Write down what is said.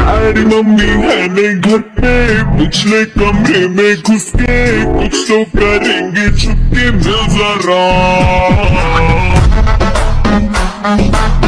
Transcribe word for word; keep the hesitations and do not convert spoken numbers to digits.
Daddy mummy है नहीं घर पे, पिछले कमरे में घुस के कुछ तो करेंगे छुपके मिल जरा।